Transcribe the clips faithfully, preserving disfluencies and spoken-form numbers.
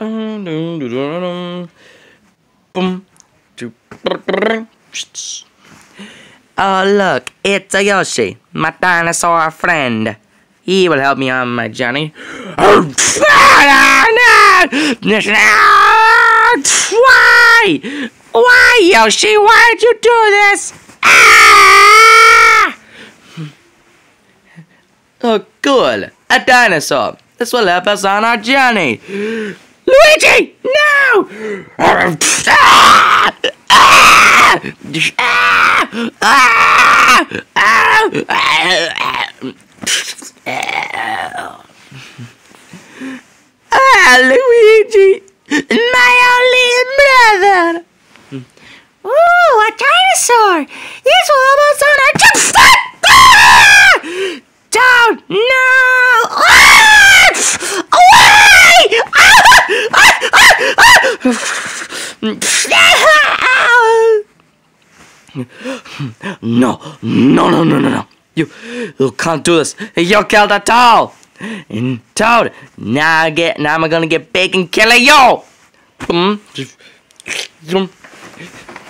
Oh, look, it's a Yoshi, my dinosaur friend. He will help me on my journey. Why? Why, Yoshi? Why'd you do this? Ah! Oh, good. A dinosaur. This will help us on our journey. Luigi, no! Ah! Ah! Ah! Ah! Ah, Luigi, my only brother. Ooh, a dinosaur! This will help us on our journey. Don't, no! Ah! Away! No, no, no, no, no, no. You, you can't do this. You killed a Toad. And Toad, now I get, now I'm gonna get big and kill you.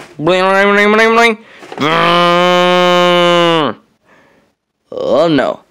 Oh no.